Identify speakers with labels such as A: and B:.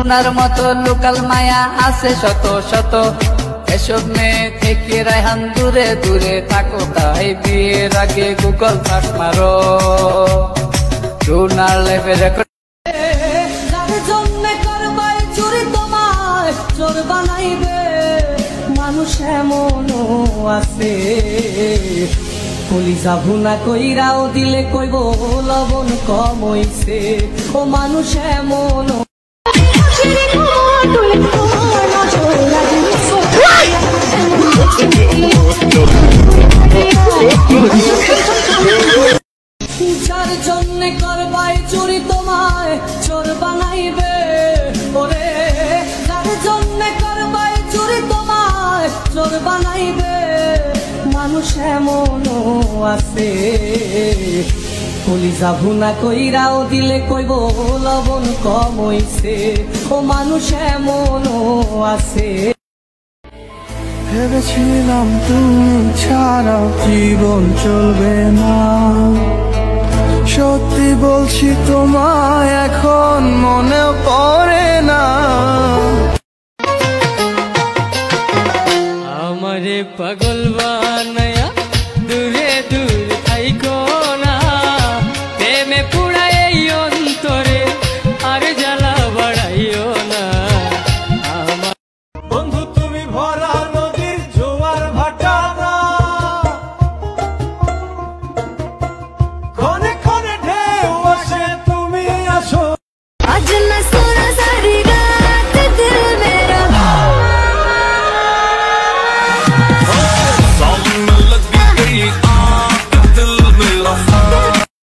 A: সোনার মতো লোকাল মায়া আছে শত শত, এসব মেয়ে থেকে রায়হান দূরে দূরে থাকো, তাই বিয়ের আগে গুগল সার্চ মারো। সোনার লাইফের চোর বানাইবে মানুষ এমনও আছে, কলিজা ভুনা কইরাও দিলে কইব লবণ কম হইছে। ও মানুষ এমনও যার জন্যে করবাই চুরি তোমায় চোর বানাইবে, ওরে যার জন্যে করবাই চুরি তোমায় চোর বানাইবে মানুষ এমনও আছে, কলিজা ভুনা কইরাও দিলে কইব লবণ কম হইছে। ও মানুষ এমনও আছে।
B: ভেবেছিলাম তুমি ছাড়া জীবন চলবে না, সত্যি বলছি তোমায় এখন মনে পড়ে না।
A: আমারে পাগল বানাই